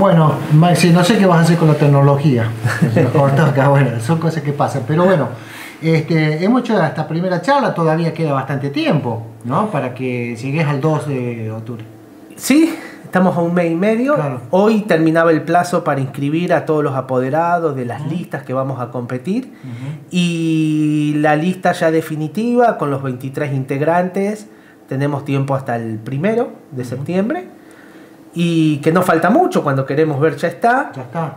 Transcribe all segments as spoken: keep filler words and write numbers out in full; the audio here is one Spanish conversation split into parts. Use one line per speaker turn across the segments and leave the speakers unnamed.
Bueno, Maxi, no sé qué vas a hacer con la tecnología. Acá, bueno, son cosas que pasan. Pero bueno, este, hemos hecho esta primera charla, todavía queda bastante tiempo, ¿no? Para que llegues al dos de octubre.
Sí, estamos a un mes y medio.
Claro.
Hoy terminaba el plazo para inscribir a todos los apoderados de las uh-huh. listas que vamos a competir. Uh-huh. Y la lista ya definitiva, con los veintitrés integrantes, tenemos tiempo hasta el primero de uh-huh. septiembre. Y que no falta mucho, cuando queremos ver ya está.
Ya está.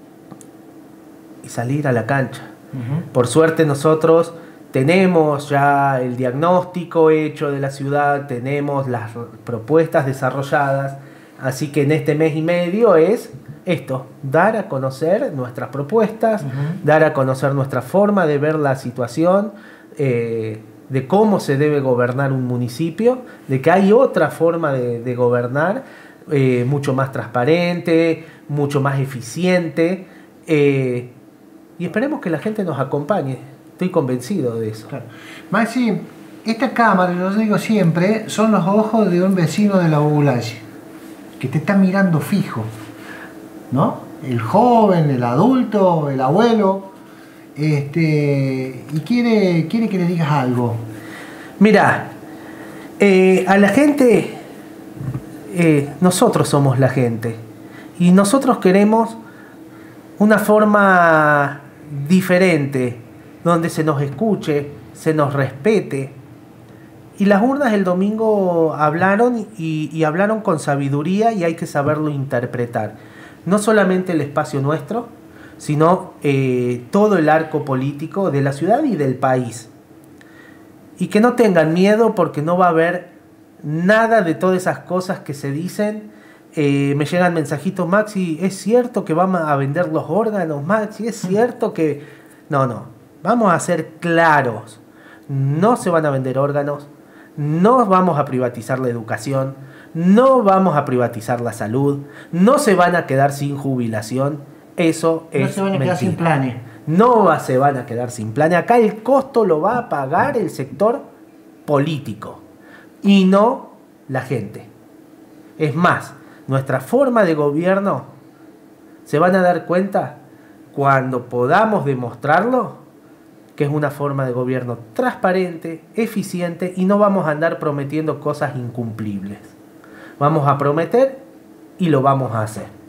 Y salir a la cancha.
Uh-huh.
Por suerte nosotros tenemos ya el diagnóstico hecho de la ciudad, tenemos las propuestas desarrolladas, así que en este mes y medio es esto, dar a conocer nuestras propuestas, uh-huh. dar a conocer nuestra forma de ver la situación, eh, de cómo se debe gobernar un municipio, de que hay otra forma de, de gobernar, Eh, mucho más transparente, mucho más eficiente, eh, y esperemos que la gente nos acompañe. Estoy convencido de eso.
Claro. Maxi, esta cámara, yo digo siempre, son los ojos de un vecino de la Ubulaye, que te está mirando fijo, ¿no? El joven, el adulto, el abuelo, este, y quiere, quiere que le digas algo.
Mira, eh, a la gente... Eh, nosotros somos la gente y nosotros queremos una forma diferente donde se nos escuche, se nos respete, y las urnas el domingo hablaron y, y hablaron con sabiduría, y hay que saberlo interpretar, no solamente el espacio nuestro, sino eh, todo el arco político de la ciudad y del país, y que no tengan miedo, porque no va a haber nada de todas esas cosas que se dicen. Eh, me llegan mensajitos: Maxi, ¿es cierto que vamos a vender los órganos? Maxi, ¿es cierto que...? No, no, vamos a ser claros. No se van a vender órganos, no vamos a privatizar la educación, no vamos a privatizar la salud, no se van a quedar sin jubilación. Eso es
No se van a quedar sin planes.
No va, se van a quedar sin planes. Acá el costo lo va a pagar el sector político y no la gente. Es más, nuestra forma de gobierno, se van a dar cuenta cuando podamos demostrarlo, que es una forma de gobierno transparente, eficiente, y no vamos a andar prometiendo cosas incumplibles. Vamos a prometer y lo vamos a hacer.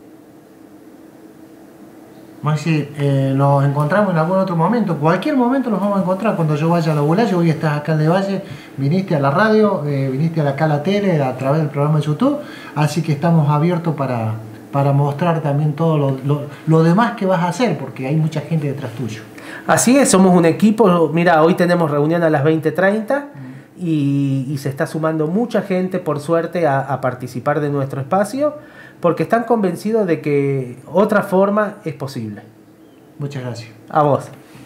Maxi, eh, nos encontramos en algún otro momento. Cualquier momento nos vamos a encontrar. Cuando yo vaya a la Ubulaye, hoy estás acá en el Valle, viniste a la radio, eh, viniste acá a la tele a través del programa de YouTube, así que estamos abiertos para, para mostrar también todo lo, lo, lo demás que vas a hacer, porque hay mucha gente detrás tuyo.
Así es, somos un equipo. Mira, hoy tenemos reunión a las veinte treinta mm. y, y se está sumando mucha gente, por suerte, a, a participar de nuestro espacio, porque están convencidos de que otra forma es posible.
Muchas gracias.
A vos.